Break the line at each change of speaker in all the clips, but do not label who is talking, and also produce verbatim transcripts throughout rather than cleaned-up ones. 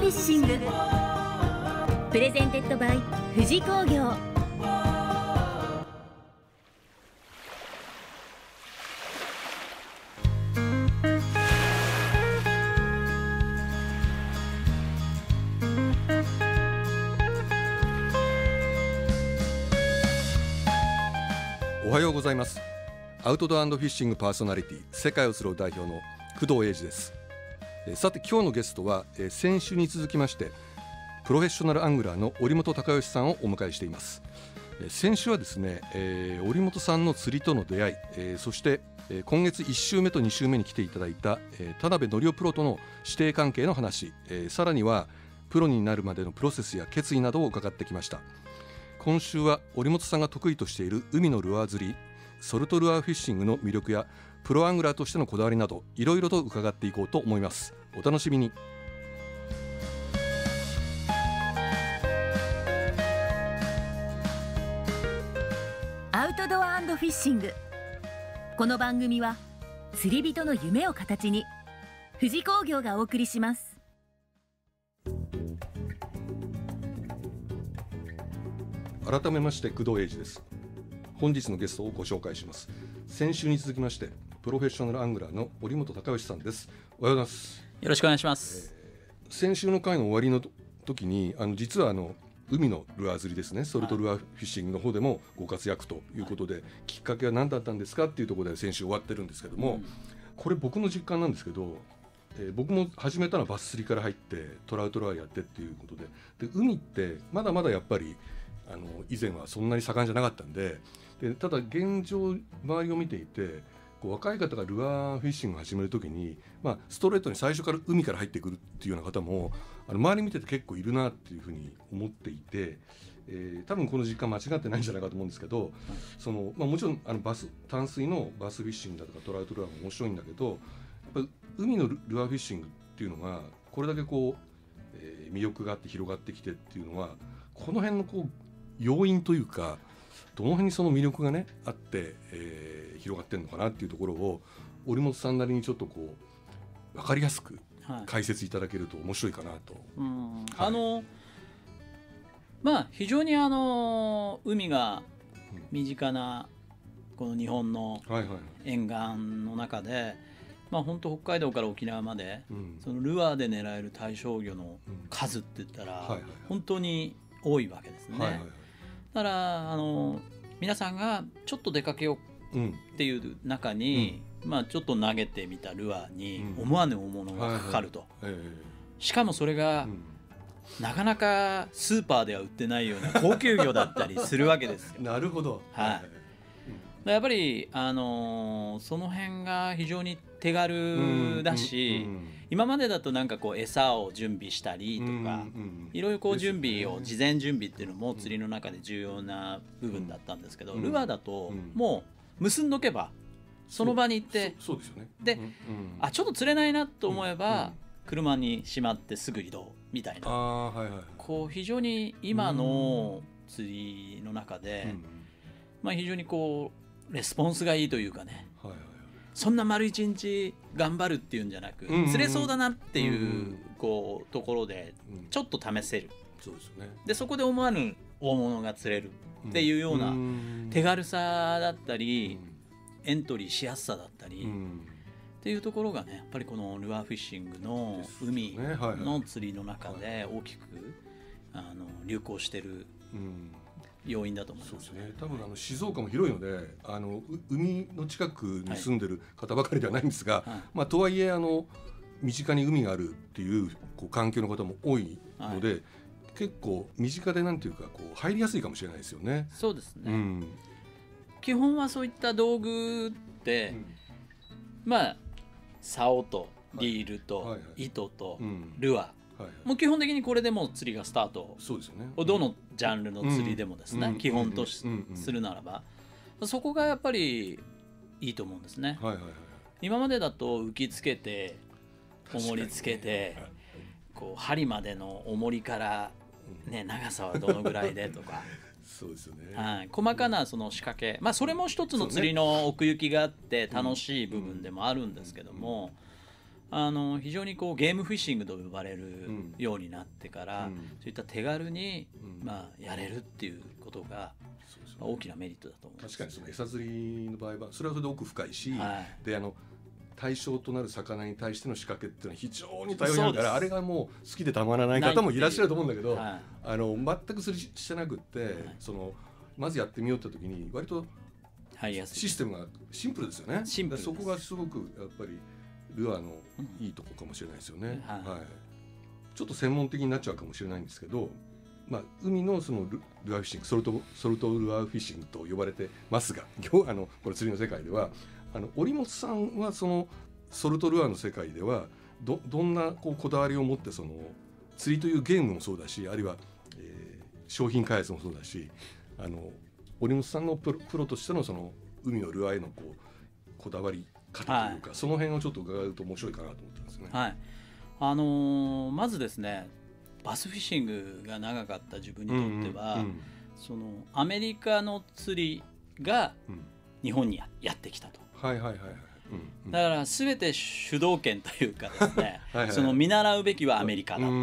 フィッシングプレゼンテッドバイ富士工業。
おはようございます。アウトドア&フィッシングパーソナリティ世界をスロー代表の工藤英二です。さて今日のゲストは先週に続きましてプロフェッショナルアングラーの折本孝義さんをお迎えしています。先週はですね、えー、折本さんの釣りとの出会い、えー、そして今月いっ週目とに週目に来ていただいた、えー、田辺則夫プロとの師弟関係の話、えー、さらにはプロになるまでのプロセスや決意などを伺ってきました。今週は折本さんが得意としている海のルアー釣り、ソルトルアーフィッシングの魅力やプロアングラーとしてのこだわりなどいろいろと伺っていこうと思います。お楽しみに。
アウトドア&フィッシング。この番組は釣り人の夢を形に富士工業がお送りします。
改めまして工藤英二です。本日のゲストをご紹介します。先週に続きましてプロフェッショナルアングラーの折本孝義さんです。おはようございます。
よろしくお願いします。
えー、先週の回の終わりの時にあの実はあの海のルアー釣りですね、ソルトルアーフィッシングの方でもご活躍ということで、はい、きっかけは何だったんですかっていうところで先週終わってるんですけども、うん、これ僕の実感なんですけど、えー、僕も始めたのはバス釣りから入ってトラウトルアーやってっていうことで、で海ってまだまだやっぱりあの以前はそんなに盛んじゃなかったんで、でただ現状周りを見ていてこう若い方がルアーフィッシングを始めるときに、まあ、ストレートに最初から海から入ってくるっていうような方もあの周り見てて結構いるなっていうふうに思っていて、えー、多分この実感間違ってないんじゃないかと思うんですけど、そのまあ、もちろんあのバス淡水のバスフィッシングだとかトラウトルアーも面白いんだけど、やっぱり海のルアーフィッシングっていうのがこれだけこう、えー、魅力があって広がってきてっていうのはこの辺のこう要因というかどの辺にその魅力がねあって、えー、広がってるのかなっていうところを折本さんなりにちょっとこう分かりやすく解説いただけると面白いかなと。
はい、うん、はい、あのまあ非常にあの海が身近なこの日本の沿岸の中で、まあ本当北海道から沖縄まで、うん、そのルアーで狙える対象魚の数って言ったら本当に多いわけですね。はいはいはい、だからあの皆さんがちょっと出かけようっていう中に、うん、まあちょっと投げてみたルアーに思わぬ大物がかかると、うんはいはい、しかもそれが、うん、なかなかスーパーでは売ってないような高級魚だったりするわけですよ。
なるほど、
はいはい、やっぱり、あのー、その辺が非常に手軽だし、うんうんうん、今までだとなんかこう餌を準備したりとか、うんうん、いろいろこう準備を、ね、事前準備っていうのも釣りの中で重要な部分だったんですけど、うん、ルアーだともう結んどけばその場に行って、
そうですよね、
で、うんうん、あちょっと釣れないなと思えば、うんうん、車にしまってすぐ移動みたいな、あ、はいはい、こう非常に今の釣りの中で、うん、まあ、非常にこうレスポンスがいいというかね、はいはい、そんな丸一日頑張るっていうんじゃなく、うんうん、釣れそうだなっていう、うんうん、こうところでちょっと試せる、うん、そうですね、でそこで思わぬ大物が釣れるっていうような手軽さだったり、うん、エントリーしやすさだったり、うん、っていうところがねやっぱりこのルアーフィッシングの海の釣りの中で大きくあの流行してる、うん、要因だと思います。
そうですね、多分あの静岡も広いのであの海の近くに住んでる方ばかりではないんですが、はい、まあ、とはいえあの身近に海があるっていうこう環境の方も多いので、はい、結構身近でなんていうかこう入りやすいかもしれないですよね。
そうですね、うん、基本はそういった道具って、うん、まあ竿とリールと糸とルアー、はいはい、もう基本的にこれでもう釣りがスタート。そうですよね、どのジャンルの釣りでもですね、うん、基本とし、うんうん、するならばそこがやっぱりいいと思うんですね、はいはいはい、今までだと浮きつけて重りつけて、ね、こう針までの重りから、ね、長さはどのぐらいでとか
そうですよね、
はい、細かなその仕掛け、まあ、それも一つの釣りの奥行きがあって楽しい部分でもあるんですけども、 あの非常にこうゲームフィッシングと呼ばれるようになってから、うん、そういった手軽に、うん、まあ、やれるっていうことが大きなメリットだと思います。
確かにその餌釣りの場合はそれはそれで奥深いし、はい、であの対象となる魚に対しての仕掛けっていうのは非常に多様にあるから、あれがもう好きでたまらない方もいらっしゃると思うんだけど、はい、あの全くそれしてなくって、はい、そのまずやってみようって時に割とシステムがシンプルですよね。
シンプルです。
そこがすごくやっぱりルアーのいいとこかもしれないですよね、うん、はい、ちょっと専門的になっちゃうかもしれないんですけど、まあ、海のその ル, ルアーフィッシングソルト、ソルトルアーフィッシングと呼ばれてますが、あのこれ釣りの世界ではあの織本さんはそのソルトルアーの世界では ど, どんなこうこだわりを持ってその釣りというゲームもそうだし、あるいは、えー、商品開発もそうだし、あの織本さんのプ ロ, プロとしてのその海のルアーへのこうこだわり方というか、はい、その辺をちょっと伺うと面白いかなと思ってますね。
はい、あのー、まずですね、バスフィッシングが長かった自分にとっては、うんうんうん、そのアメリカの釣りが日本に や, やってきたと。
はいはいはいはい。うんうん、
だから全て主導権というかですねはい、はい、その見習うべきはアメリカだった。うん、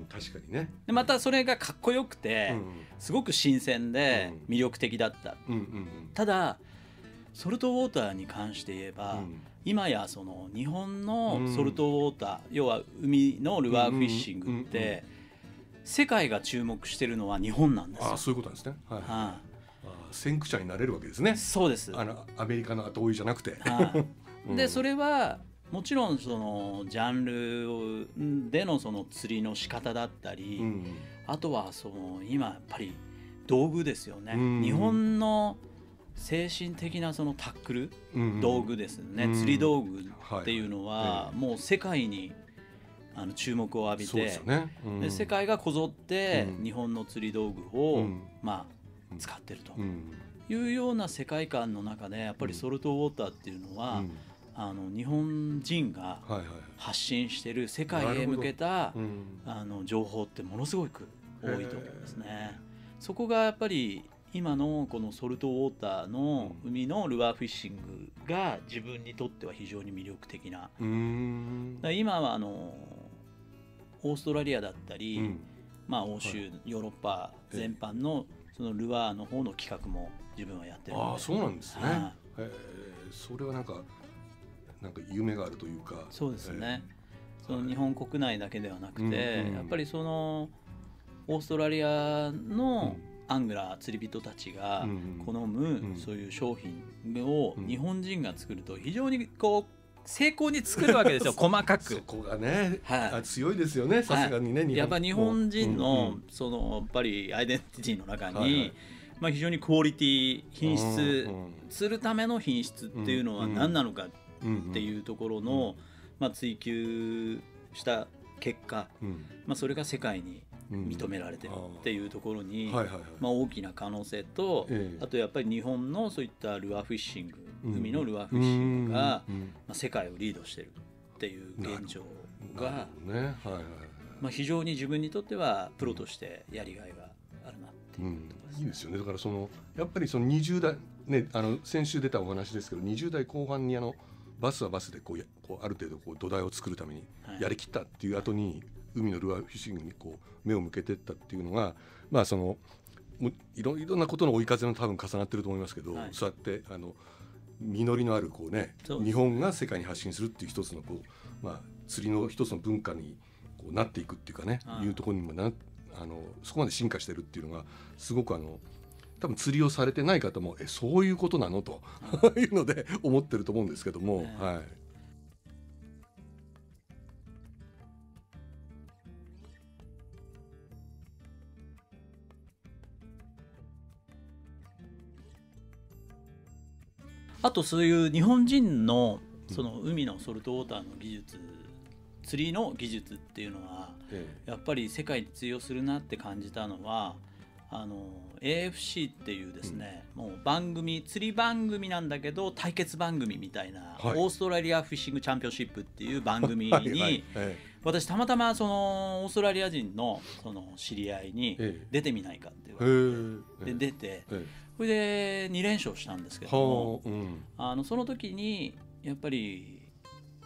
確かにね。
でまたそれがかっこよくて、うん、すごく新鮮で魅力的だった。うんうんうん、ただソルトウォーターに関して言えば、うん、今やその日本のソルトウォーター、うん、要は海のルアーフィッシングって、うんうんうんうん、世界が注目してるのは日本なんですよ。
あ、そういうことなんですね。はい、はあ、
あ
先駆者になれるわけですね。
そうです。
あのアメリカの後追いじゃなくて。
はあうん、でそれはもちろんそのジャンルでのその釣りの仕方だったり、うん、あとはその今やっぱり道具ですよね。うん、日本の精神的なそのタックル、うん、道具ですね、うん、釣り道具っていうのは、はい、もう世界にあの注目を浴びて、
ですよね、うん、
で世界がこぞって日本の釣り道具を、うん、まあ、使ってるというような世界観の中でやっぱりソルトウォーターっていうのは、うん、あの日本人が発信してる世界へ向けた、うん、あの情報ってものすごく多いと思うんですね。そこがやっぱり今のこのソルトウォーターの海のルアーフィッシングが自分にとっては非常に魅力的な。うーん、だ今はあのオーストラリアだったり、うん、まあ、欧州、はい、ヨーロッパ全般のそのルアーの方の企画も自分はやってるので。
ああ、そうなんですね。はえー、それはなんかなんか夢があるというか。
そうですね、えー、その日本国内だけではなくて、はい、やっぱりそのオーストラリアの、うんアングラー釣り人たちが好むそういう商品を日本人が作ると非常にこう精巧に作るわけですよ細かく。
そこがね、はい、強いですよね、さすがにね、
はい、やっぱ日本人のそのやっぱりアイデンティティの中に、はいはい、まあ、非常にクオリティ品質するための品質っていうのは何なのかっていうところの、まあ、追求した結果、まあ、それが世界に認められてるっていうところに、まあ、大きな可能性と、ええ、あとやっぱり日本のそういったルアーフィッシング、うん、海のルアーフィッシングが、うん、まあ、世界をリードしてるっていう現状が、ね、はいはいはい、まあ、非常に自分にとってはプロとしてやりがいがあるなっていうところですね。
うん、いいですよね。だからそのやっぱりそのにじゅう代、ね、あの先週出たお話ですけどにじゅう代後半にあのバスはバスでこうやこうある程度こう土台を作るためにやりきったっていう後に、はい、海のルアーフィッシングにこう目を向けていったっていうのが、まあ、そのいろいろなことの追い風の多分重なってると思いますけど、はい、そうやってあの実りのあるこう、ね、日本が世界に発信するっていう一つのこう、まあ、釣りの一つの文化にこうなっていくっていうかね、はい、いうところにもなあのそこまで進化してるっていうのがすごくあの多分釣りをされてない方もえそういうことなのというので思ってると思うんですけども、はいはい。
あとそういう日本人のその海のソルトウォーターの技術、釣りの技術っていうのはやっぱり世界に通用するなって感じたのは、あの エーエフシー っていうですね、もう番組釣り番組なんだけど対決番組みたいな、オーストラリアフィッシングチャンピオンシップっていう番組に私たまたまそのオーストラリア人のその知り合いに出てみないかって言われて、で出てそれでに連勝したんですけども、うん、あのその時にやっぱり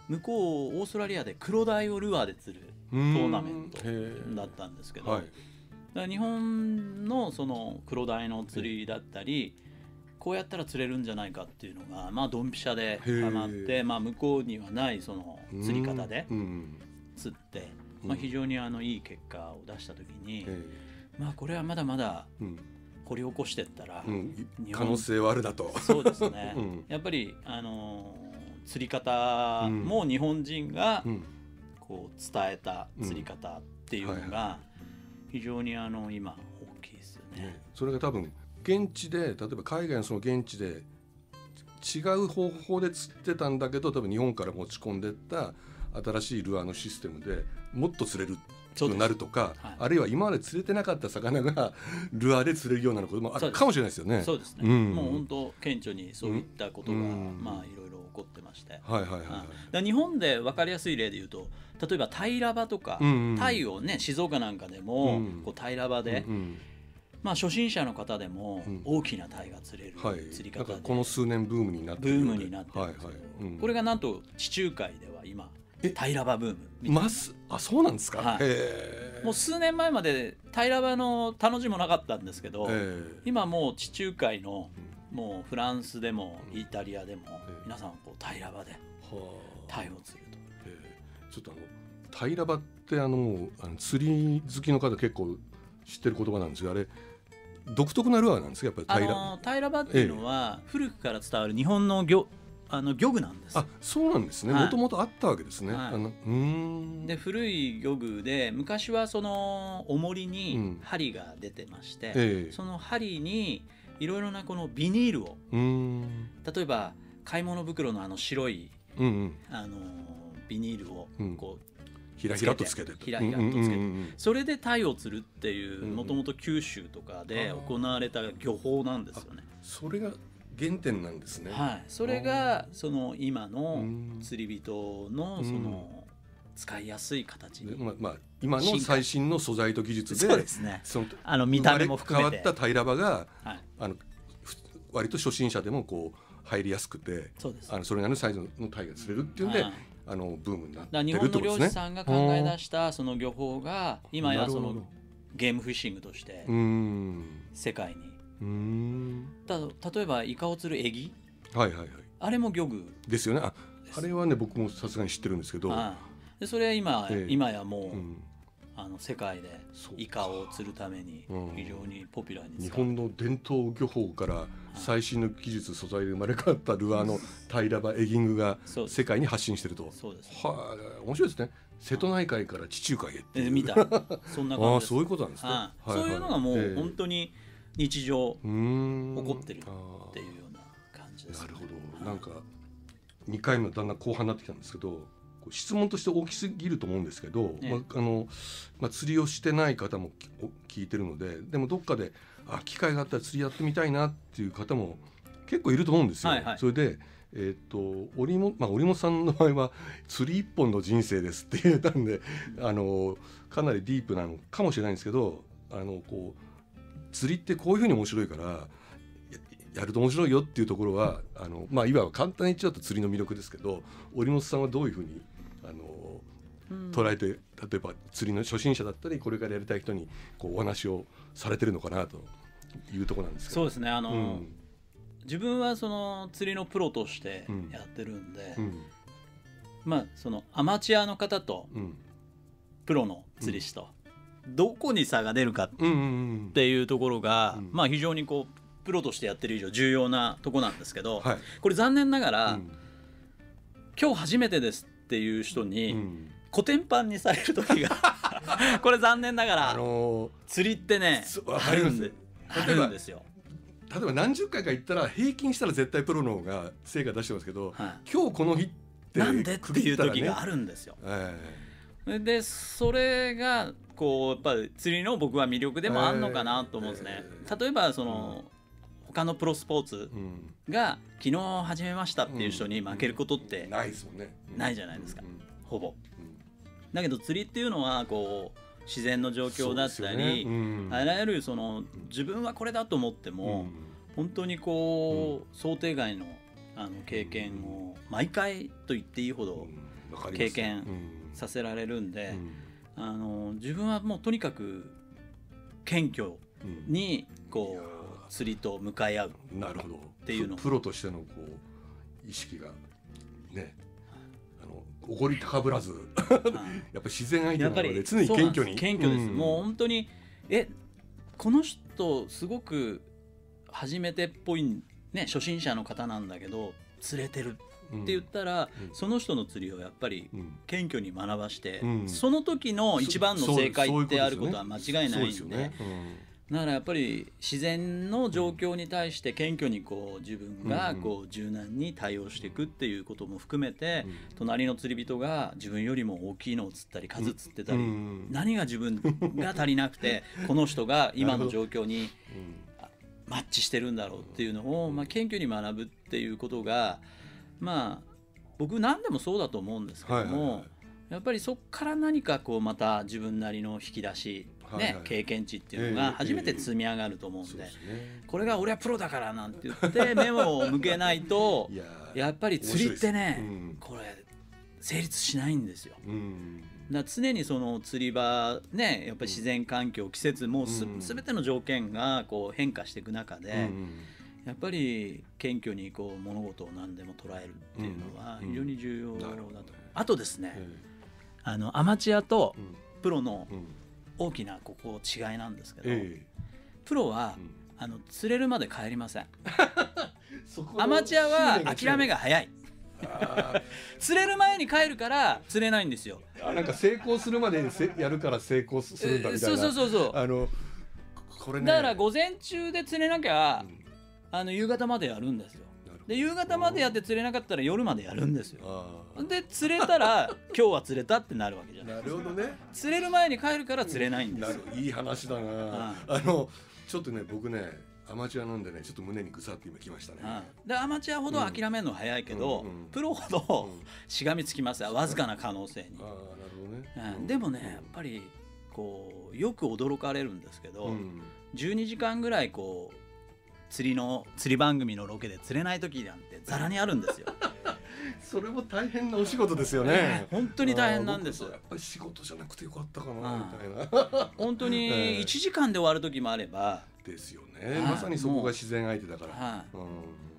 向こうオーストラリアでクロダイをルアーで釣るトーナメントだったんですけど、はい、だから日本のそのクロダイの釣りだったり、こうやったら釣れるんじゃないかっていうのが、まあ、ドンピシャでハマって、まあ、向こうにはないその釣り方で釣って、まあ、非常にあのいい結果を出した時に、まあ、これはまだまだ掘り起こしていったら、
うん、可能性はあるだと。
そうですね、うん、やっぱりあのー釣り方も日本人がこう伝えた釣り方っていうのが非常にあの今大きいですよね。
それが多分現地で、例えば海外のその現地で違う方法で釣ってたんだけど、多分日本から持ち込んでった新しいルアーのシステムでもっと釣れるようになるとか、はい、あるいは今まで釣れてなかった魚がルアーで釣れるようなこともあるかもしれないですよね。
そうですね、うん、もう本当顕著にそういったことが、うん、まあいろいろ起こってまして、
はいはいはいはい、
だ日本で分かりやすい例で言うと、例えばタイラバとか、うんうん、タイをね静岡なんかでも、うん、こうタイラバで、うんうん、まあ初心者の方でも大きなタイが釣れる釣り方で、
はい、この数年ブームになって
るブームになってるんですけど、はいはい、うん、これがなんと地中海では今タイラバブームみたいな。
ますあそうなんですか、はい、
へもう数年前までタイラバのたの字もなかったんですけど、今もう地中海のもうフランスでもイタリアでも皆さんこうタイラバでタイを釣ると。
ちょっとあのタイラバってあのあの釣り好きの方結構知ってる言葉なんですが、あれ独特なルアーなんですか、やっぱりタイラバ。
あのタイラバっていうのは古くから伝わる日本の漁あの漁具なんです。
あ、そうなんですね。もともとあったわけですね。
はい、
あのうーん
で古い漁具で、昔はその重りに針が出てまして、うんええ、その針にいろいろなこのビニールを、うーん例えば買い物袋のあの白い、うんうん、あのビニールをこう、うん、
ひらひらとつけて
ひらひらとつけて、それでタイを釣るっていうもともと九州とかで行われた漁法なんですよね。
それが原点なんですね。
はい、それがその今の釣り人のその使いやすい形に、
まあまあ、今の最新の素材と技術で
そうですね、そのあの見た目も含めて
変わったタイラバが、はい、あの割と初心者でもこう入りやすくて、そうです、あのそれなりのサイズのタイが釣れるっていうんで、はい、あのブームになってるってことですね。
日本の漁師さんが考え出したその漁法が今やそのゲームフィッシングとして世界に、うーんだ例えばイカを釣るエギ、はいはいはい、あれも漁具
ですよね。 あ, あれはね僕もさすがに知ってるんですけど、
ああでそれは 今,、ええ、今やもう、うん、あの世界でイカを釣るために非常にポピュラーに使う、
日本の伝統漁法から最新の技術素材で生まれ変わったルアーのタイラバエギングが世界に発信してると。そうです。はあ、面白いですね。瀬戸内海から地中海へっていう、
え見たそんな感じです。
ああ、そういうことなんですね。
ああ、はいはい、そういうのがもう本当に日常起こってるっていうような感じです、ね、
なるほど。なんかにかいめだんだん後半になってきたんですけど、質問として大きすぎると思うんですけど、ね、まああのまあ、釣りをしてない方も聞いてるので、でもどっかであ機会があったら釣りやってみたいなっていう方も結構いると思うんですよ、はいはい、それで、えー、っと織本、まあ、織本さんの場合は釣り一本の人生ですって言ったんで、あのかなりディープなのかもしれないんですけど、あのこう釣りってこういうふうに面白いからや, やると面白いよっていうところは、あの、まあ、いわば簡単に言っちゃうと釣りの魅力ですけど、織本さんはどういうふうにあの、うん、捉えて、例えば釣りの初心者だったりこれからやりたい人にこうお話をされてるのかなというところなんですけど。
そうですね、あの、うん、自分はその釣りのプロとしてやってるんで、うんうん、まあそのアマチュアの方とプロの釣り師とどこに差が出るかっていうところが、まあ非常にこうプロとしてやってる以上重要なとこなんですけど、はい、これ残念ながら、今日初めてですっていう人に、うん、コテンパンにされる時がこれ残念ながら、あのー、釣りってねあるんであるんですよ。
例えば何十回か行ったら平均したら絶対プロの方が成果出してますけど、はい、今日この日って
なんでっていう時があるんですよ、えー、でそれがこうやっぱり釣りの僕は魅力でもあるのかなと思うんですね、えー、例えばその、うん他のプロスポーツが昨日始めましたっていう人に負けることってないじゃないですか、ほぼ。だけど釣りっていうのはこう自然の状況だったり、あらゆるその自分はこれだと思っても本当にこう想定外のあの経験を毎回と言っていいほど経験させられるんで、うん、あの自分はもうとにかく謙虚にこう釣りと向かい合うっていうの、
プロとしてのこう意識がね、あのおごり高ぶらずやっぱり自然相手なので常に謙虚に
謙虚です、うん、もう本当にえこの人すごく初めてっぽいね、初心者の方なんだけど釣れてるって言ったら、うん、その人の釣りをやっぱり謙虚に学ばして、うん、その時の一番の正解ってあることは間違いないんで、だからやっぱり自然の状況に対して謙虚にこう自分がこう柔軟に対応していくっていうことも含めて、隣の釣り人が自分よりも大きいのを釣ったり数釣ってたり、何が自分が足りなくてこの人が今の状況にマッチしてるんだろうっていうのを、まあ、謙虚に学ぶっていうことが、まあ僕何でもそうだと思うんですけども、やっぱりそこから何かこうまた自分なりの引き出し、ね、経験値っていうのが初めて積み上がると思うんで、これが俺はプロだからなんて言って目を向けないとやっぱり釣りってね、これ成立しないんですよ。だ常にその釣り場ね、やっぱり自然環境、季節もす全ての条件がこう変化していく中で、やっぱり謙虚にこう物事を何でも捉えるっていうのは非常に重要だと。あとですね、あのアマチュアとプロの大きなここ違いなんですけど、プロはあの釣れるまで帰りません。アマチュアは諦めが早い。釣れる前に帰るから釣れないんですよ。
なんか成功するまでやるから成功するんだみたいな。
そうそうそうそう。
あのこれね、
だから午前中で釣れなきゃ、うん、あの夕方までやるんですよ。で夕方までやって釣れなかったら夜までやるんですよ。で釣れたら今日は釣れたってなるわけじゃないですか。
なるほどね。
釣れる前に帰るから釣れないんですよ。
いい話だな。あのちょっとね僕ねアマチュアなんでねちょっと胸にぐさって今きましたね。
でアマチュアほど諦めるの早いけど、うんうん、プロほどしがみつきますよ、わずかな可能性に。
あなるほどね。
うん、でもねやっぱりこうよく驚かれるんですけど、うん、じゅうにじかんぐらいこう釣りの釣り番組のロケで釣れない時なんてざらにあるんですよ。
それも大変なお仕事ですよね。
本当に大変なんです。
やっぱり仕事じゃなくてよかったかなみたいな。
本当にいちじかんで終わる時もあれば。
ですよね。まさにそこが自然相手だから。
うん、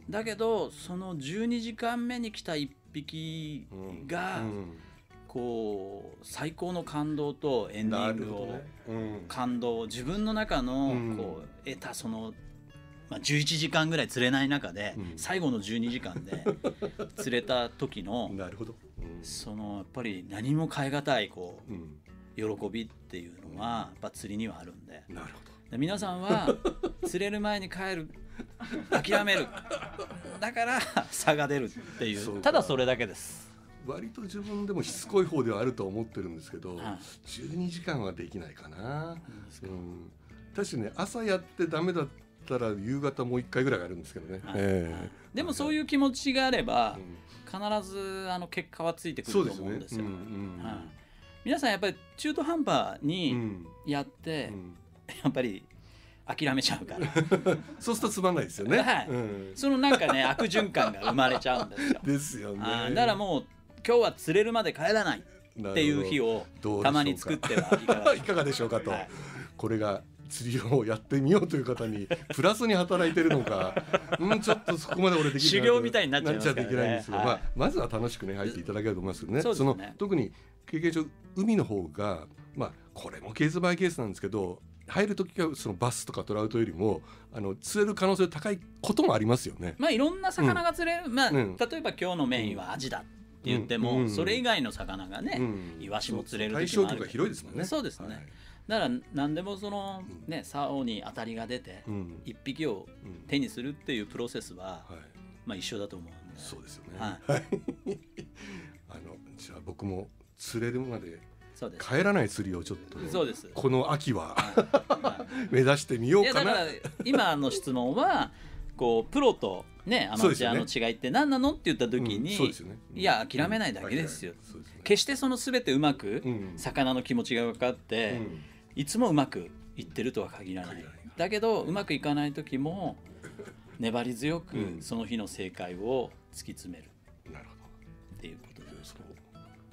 だけどそのじゅうにじかんめに来たいっぴきが、うんうん、こう最高の感動とエンディングを、ねうん、感動自分の中のこう得たそのまあ、じゅういちじかんぐらい釣れない中で、うん、最後のじゅうにじかんで釣れた時の
なるほど、うん、
そのやっぱり何も代え難いこう、うん、喜びっていうのはやっぱ釣りにはあるんで、
なるほど。
で皆さんは釣れる前に帰る諦めるだから差が出るっていうただそれだけです。
割と自分でもしつこい方ではあると思ってるんですけど、はい、じゅうにじかんはできないかな。うん、確かにね朝やってダメだったたら夕方もういっかいぐらいあるんですけどね、はい
えー、でもそういう気持ちがあれば、うん、必ずあの結果はついてくると思うんですよ。皆さんやっぱり中途半端にやって、うんうん、やっぱり諦めちゃうから
そうするとつまんないですよね、
はいうん、そのなんかね悪循環が生まれちゃうんですよ。
ですよね。
あだからもう今日は釣れるまで帰らないっていう日をたまに作ってはいかが
いかがでしょうかと、はい、これが釣りをやってみようという方にプラスに働いてるのかうんちょっとそこまで俺できない
修行みたいになっちゃいますからね。
なっちゃいけないんですけど、はいまあ、まずは楽しくね入っていただけると思いますけどね。そその特に経験上海の方がまあこれもケースバイケースなんですけど入るときはそのバスとかトラウトよりもあの釣れる可能性高いこともありますよね。
まあいろんな魚が釣れる、うんまあ、うん、例えば今日のメインはアジだって言っても、うん、それ以外の魚がね、うん、イワシも釣れる時もある。
対象が広いですもんね。
そうですね、はいだから何でもそのね竿に当たりが出て一匹を手にするっていうプロセスはまあ一緒だと思うんで。
そうですよね。はい、あのじゃあ僕も釣れるまで帰らない釣りをちょっと
そうです
この秋は目指してみようかな。いやだから
今の質問はこうプロとねアマチュアの違いって何なのって言った時に、うんねうん、いや諦めないだけですよ、うんね、決してその全てうまく魚の気持ちが分かって、うんいつもうまくいってるとは限らない。だけどうまくいかない時も粘り強くその日の正解を突き詰めるっていうことです。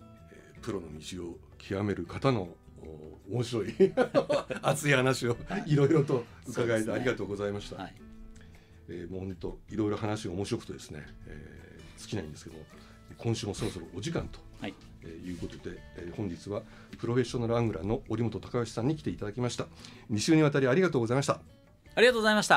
プロの道を極める方の面白い熱い話をいろいろと伺えてありがとうございました。はい、えー、もう本当いろいろ話が面白くてですね、えー、尽きないんですけども、今週もそろそろお時間と、はい、えー、いうことで、えー、本日はプロフェッショナルアングラーの折本隆義さんに来ていただきました。に週にわたりありがとうございました。
ありがとうございました。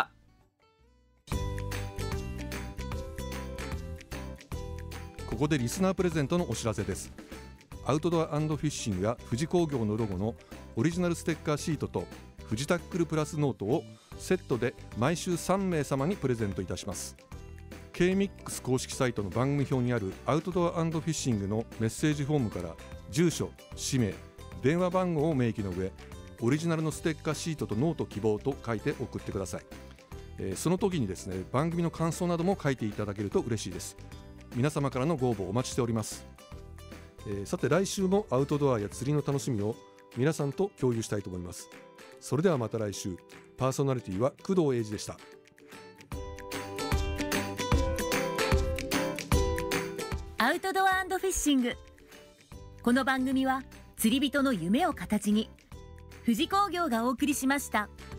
ここでリスナープレゼントのお知らせです。アウトドア&フィッシングや富士工業のロゴのオリジナルステッカーシートと富士タックルプラスノートをセットで毎週さんめい様にプレゼントいたします。 ケーミックス 公式サイトの番組表にあるアウトドア&フィッシングのメッセージフォームから住所、氏名、電話番号を明記の上、オリジナルのステッカーシートとノート希望と書いて送ってください。えー、その時にですね、番組の感想なども書いていただけると嬉しいです。皆様からのご応募お待ちしております。えー、さて来週もアウトドアや釣りの楽しみを皆さんと共有したいと思います。それではまた来週。パーソナリティは工藤英二でした。
アウトドア&フィッシング。この番組は釣り人の夢を形に富士工業がお送りしました。